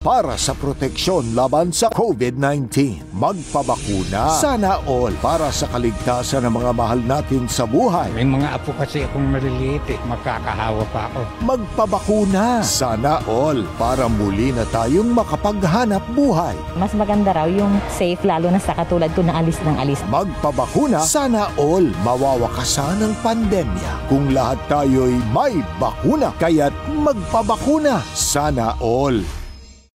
para sa proteksyon laban sa COVID-19. Magpabakuna. Sana all para sa kaligtasan ng mga mahal natin sa buhay. May mga apo kasi akong maliliit makakahawa pa ako. Magpabakuna. Sana all para muli na tayong makapaghanap buhay. Mas maganda raw yung safe, lalo na sa katulad ko na alis ng alis. Magpabakuna. Sana all mawawakasan ng pandemya. Kung lahat tayo'y may bakuna, kaya't magpabakuna. Sana all.